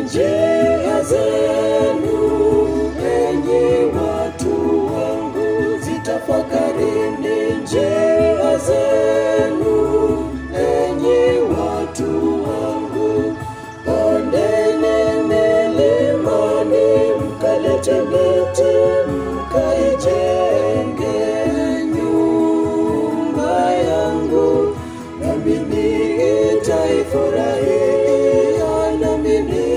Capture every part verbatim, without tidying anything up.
njia zenu, enyi watu wangu, zitafakarini njia zenu, enyi watu wangu. Pandeni milimani, mkalete miti, mkaijenge nyumba yangu, nami nitaifurahia, nami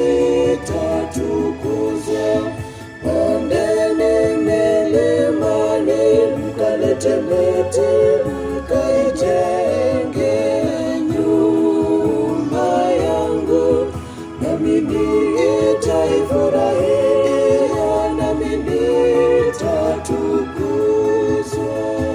nitatukuza. Pandeni milimani, mkalete miti, mkaijenge nyumba yangu, nami nitaifurahia, nami nitatukuzwa.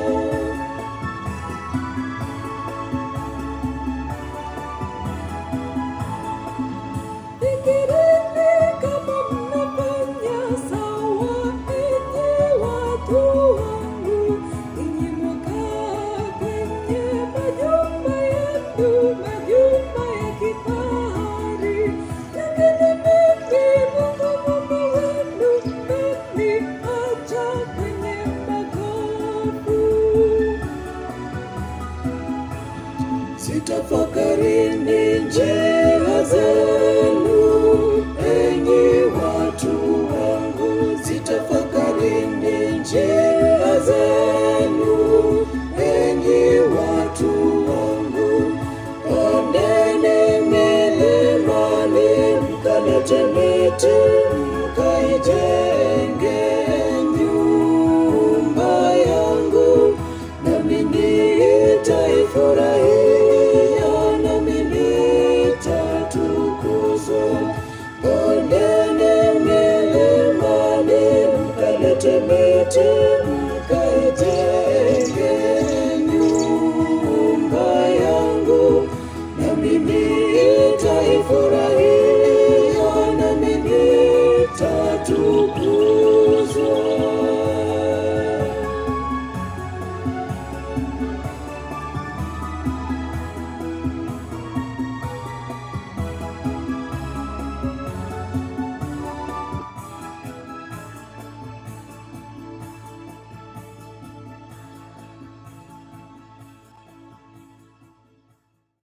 Fikirini kama mnafanya sawa, enyi watu wangu, enyi mwakaa kwenye majumba yenu, majumba ya kifahari. Lakini mimi Mungu Mungu wenu, mmeniacha kwenye makapu. Zitafakarini njia zenu, enyi watu wangu, zitafakarini njia zenu, enyi watu wangu. Pandeni milimani, mkalete miti, mkaijenge nyumba yangu, nami nitaifurahia, nami nitatukuzwa. Pandeni milimani, mkalete miti, mkaijenge nyumba yangu, nami